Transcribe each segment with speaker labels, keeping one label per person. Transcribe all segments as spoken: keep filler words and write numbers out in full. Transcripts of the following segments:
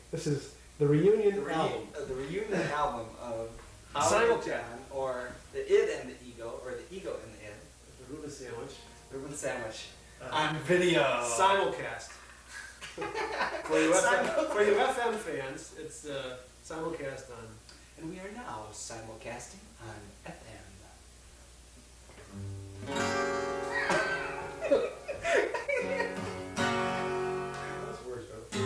Speaker 1: This is the reunion
Speaker 2: the, reu
Speaker 1: album.
Speaker 2: uh, the reunion album of Howie
Speaker 1: Simulcast.
Speaker 2: Jon, or the id and the ego, or the ego and the id.
Speaker 1: The Reuben sandwich.
Speaker 2: Reuben sandwich
Speaker 1: Uh,
Speaker 2: on video.
Speaker 1: Simulcast. for, you F M, for you F M fans, it's uh, simulcast on.
Speaker 2: And we are now simulcasting on F M.
Speaker 1: Those words, bro.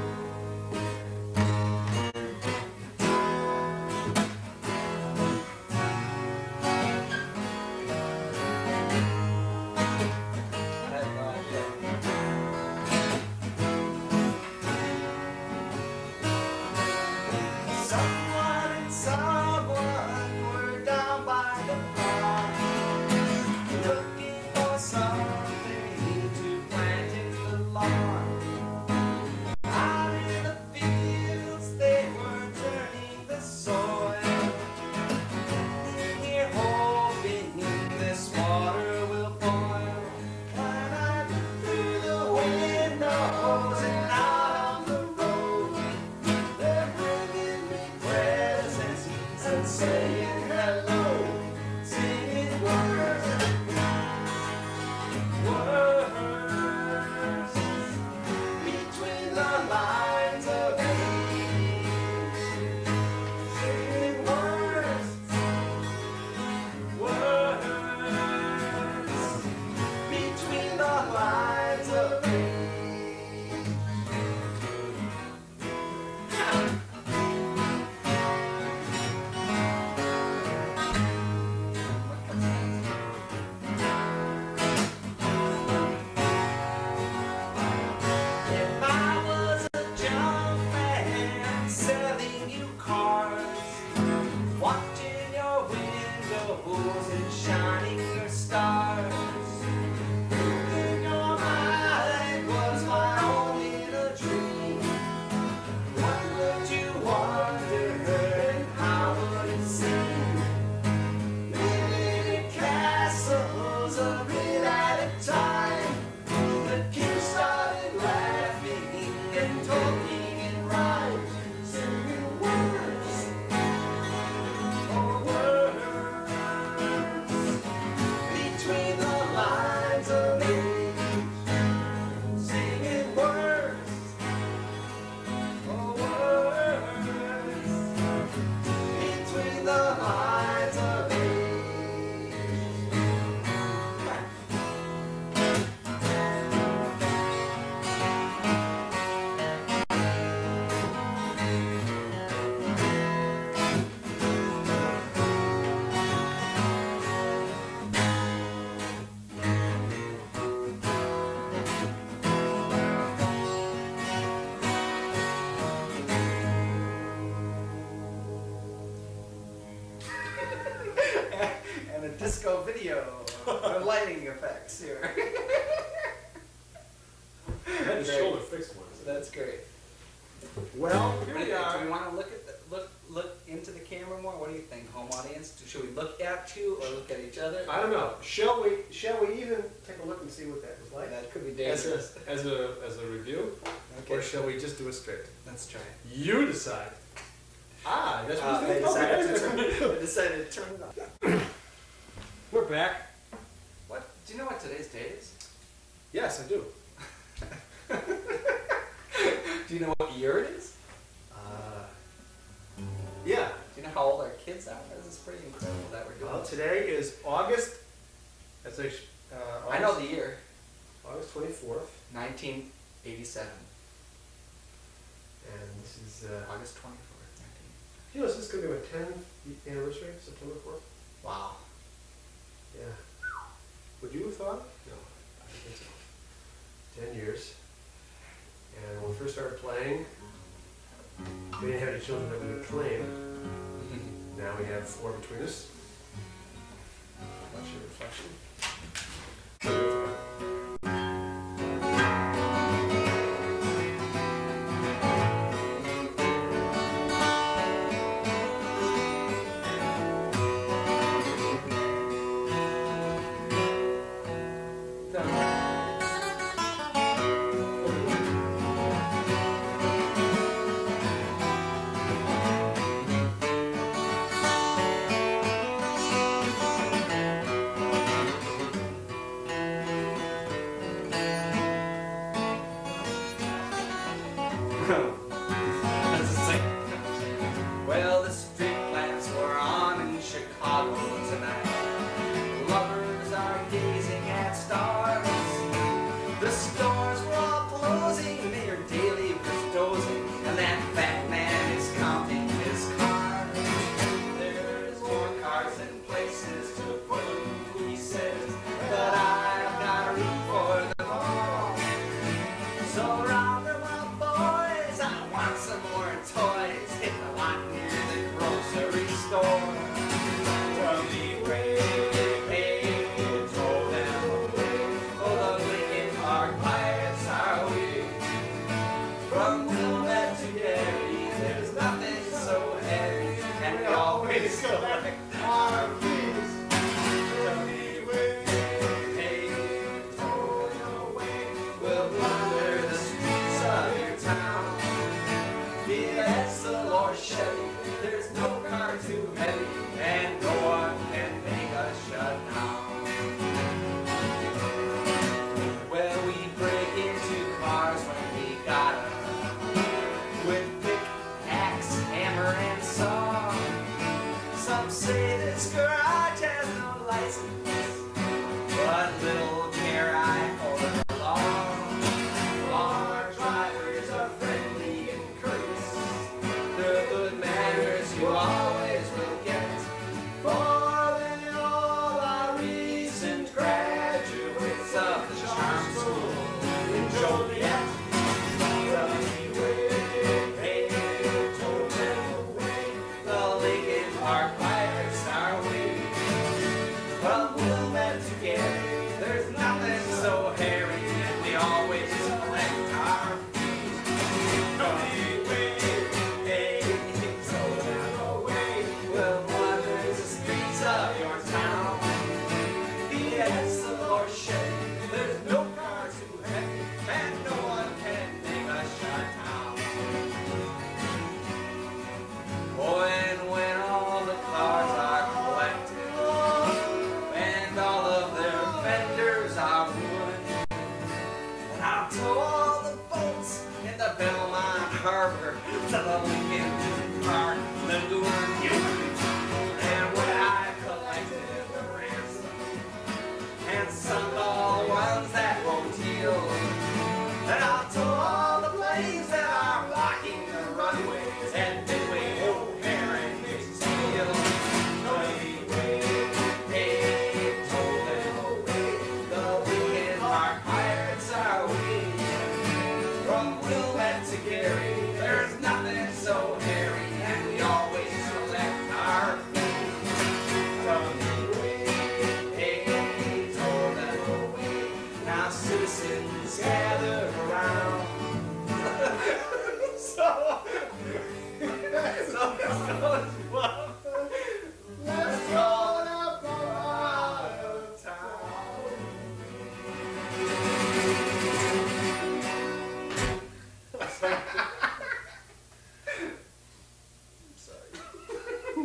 Speaker 2: Disco video, uh, lighting effects here.
Speaker 1: I had the shoulder fixed once.
Speaker 2: That's great.
Speaker 1: Well, here
Speaker 2: Do
Speaker 1: we are.
Speaker 2: we want to look at the, look look into the camera more? What do you think, home audience? Should we look at you or look at each other?
Speaker 1: I don't know. Shall we? Shall we even take a look and see what that was like?
Speaker 2: That could be
Speaker 1: As
Speaker 2: dangerous.
Speaker 1: a as a as a review,
Speaker 2: Okay.
Speaker 1: or shall we just do it straight?
Speaker 2: Let's try it.
Speaker 1: You decide. Ah, that's
Speaker 2: Uh,
Speaker 1: what
Speaker 2: I
Speaker 1: you
Speaker 2: decided to
Speaker 1: okay.
Speaker 2: turn. I decided to turn it off.
Speaker 1: We're back.
Speaker 2: What? Do you know what today's date is?
Speaker 1: Yes, I do.
Speaker 2: Do you know what year it is?
Speaker 1: Uh, yeah.
Speaker 2: Do you know how old our kids are? This is pretty incredible that we're doing
Speaker 1: Well,
Speaker 2: this.
Speaker 1: today is August. That's like. Uh, August,
Speaker 2: I know the year.
Speaker 1: August twenty-fourth,
Speaker 2: nineteen eighty-seven.
Speaker 1: and this is. Uh,
Speaker 2: August twenty-fourth, nineteen.
Speaker 1: you know, this is going to be my tenth anniversary, September fourth.
Speaker 2: Wow.
Speaker 1: Yeah. Would you have thought? No, I don't think so. Ten years. And when we first started playing, we didn't have any children that we could claim. Now we have four between us. Watch your reflection.
Speaker 2: Let's sing. Well, the street lamps were on in Chicago tonight. Lovers are gazing at stars. The stores were all closing, Mayor Daley was dozing, and that fat man is counting his cars. There's more cars and places to put them, he says, but I've got room for them all. So round them up, boys, I want some more toys. Hit the lot near the grocery store. From the way they drove them away, oh, the Lincoln Park pirates are we. From Wilmette to Gary, there's nothing so heavy, and we always collect our fees. From the way they drove them away, we'll wander the streets of your town. Be it Edsel or Chevy, there's no car too heavy, and no one can make us shut down. Well, we break into cars when we got 'em, with pick, axe, hammer, and saw. Some say this garage has no license, but little care I for the law. Our drivers are friendly and courteous, the good manners you always will get. For then all our recent graduates of the charm school in Joliet. From the way they told them away, the Lincoln Park pirates are we. From Wilmette to Gary, there's nothing so hairy, and we always collect our fees. From the way they told them away, we'll wander the streets of your town. Be it Edsel or Chevy, there's no car too heavy, and no one can make us shut down. Oh, and when all the cars are collected, and all of their fenders are wood, and I'll tow all the boats in the Belmont Harbor to the Lincoln Park Lagoon. And when I've collected the ransom and sunk all the ones that won't yield, then I'll tow all the planes that are blocking the runways and Midway, O'Hare, and McSteel. No, way they told them away, the Lincoln Park pirates are we. From Wilmette to Gary, there's nothing so hairy, and we always select our fees. From the way they told them away, now citizens gather around. so, so this goes well. Let's go up out of town. I'm sorry.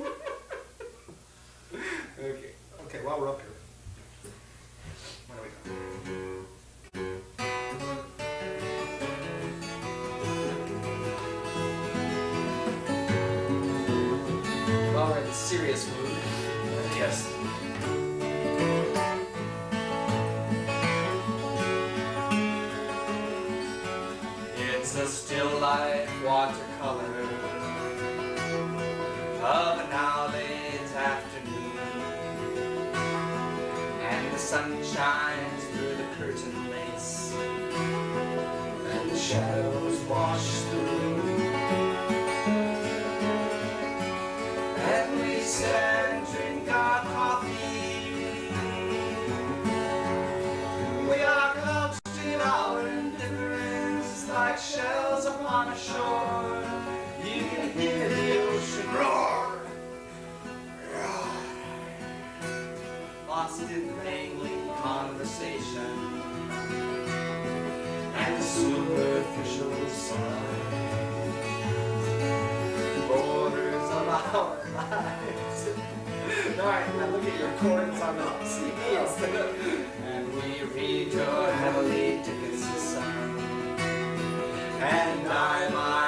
Speaker 1: Okay, okay, while we're up here. What are we doing?
Speaker 2: Well, we're in the serious mood.
Speaker 1: Yes.
Speaker 2: It's a still life watercolor of an Nowadays afternoon, and the sun shines through the curtain lace, and the shadows wash through, and we sit and drink our coffee. We are couched in our indifference like shells upon a shore. You can hear the ocean roar, roar, lost in the dangling conversation and the superficial sign. Borders of our lives. Alright, now look at your chords on the C D instead of. And we read your heavily Dickinson song, and I my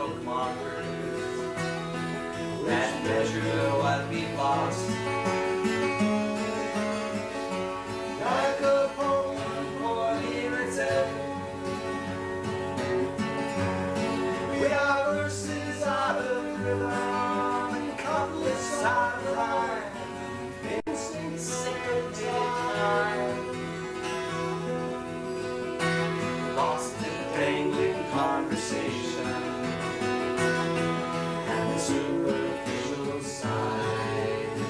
Speaker 2: bookmarkers that measure what we've lost. Like a poem poorly written, we are verses out of rhythm and couplets out of rhyme, instincts in time, lost in dangling conversation and the superficial sides,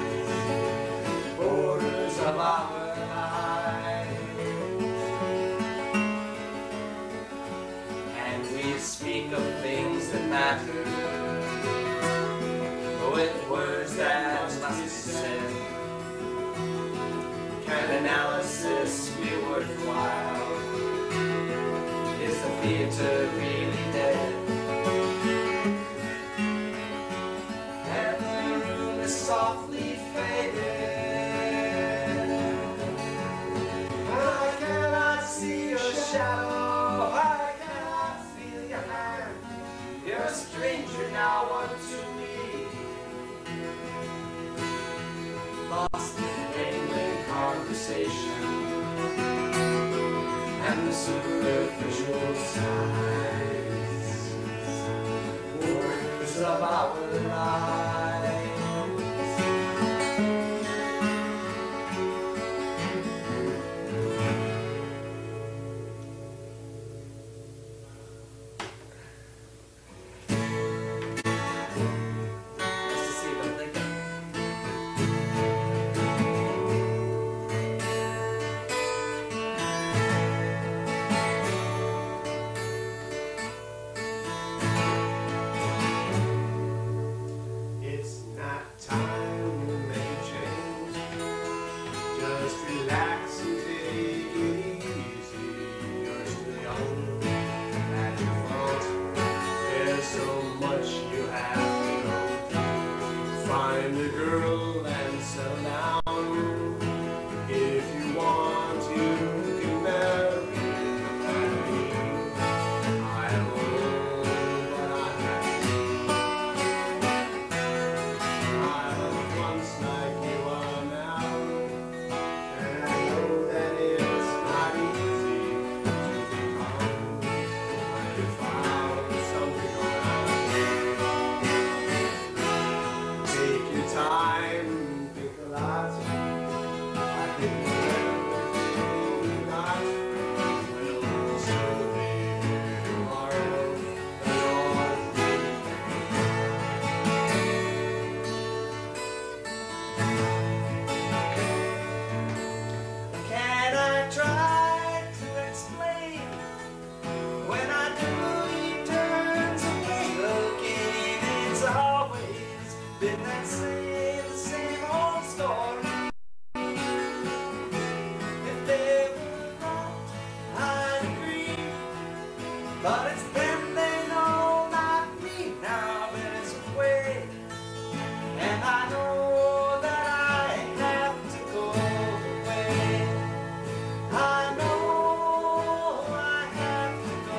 Speaker 2: borders of our lives, and we speak of things that matter with words that must be said. Can analysis be worthwhile? Is the theater really dead? And the room is softly faded, and I cannot see your shadow, I cannot feel your hand. You're a stranger now unto me, lost in dangling conversation and the superficial sides, borders of our lives. Nice to see you, thank you.
Speaker 1: It's not time to make change. Just relax and take it easy. You're still young, that's your fault. There's so much you have to go through. Find a girl and settle down. If you want, you can marry me. I am old, but I'm happy. I was once like you are now, and I know that it's not easy to become. I found something around. Take your time, think a lot. I think everything you got will still be here tomorrow. Yours really
Speaker 2: Can I try to explain? When I do, he turns away looking. It's always been that same, the same old story. If they were wrong, I'd agree. But it's them they know, not me. Now that it's away, and I know that I have to go away. I know I have to go.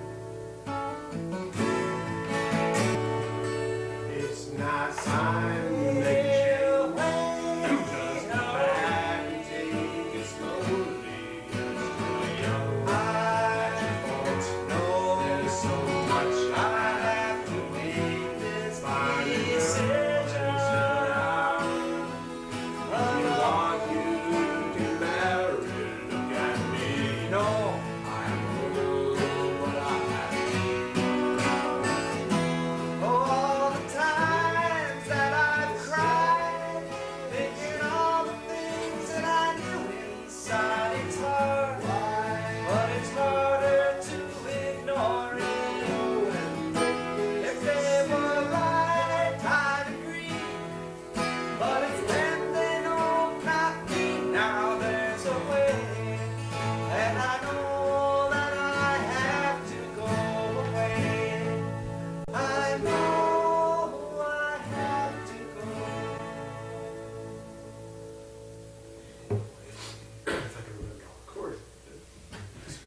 Speaker 1: It's not time